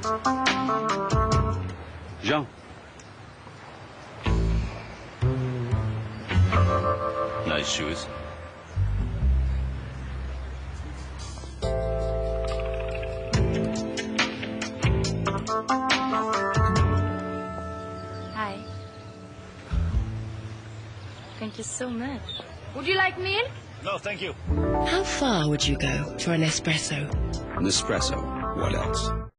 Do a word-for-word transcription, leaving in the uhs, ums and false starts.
Jean. Nice shoes. Hi. Thank you so much. Would you like milk? No, thank you. How far would you go for an espresso? NESPRESO. What else?